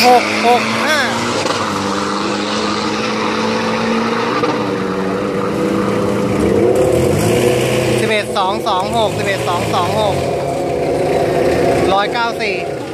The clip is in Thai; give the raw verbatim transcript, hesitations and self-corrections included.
หกหกห้าสิบเอ็ดสองสองหกสิบเอ็ดสองสองหกร้อยเก้าสี่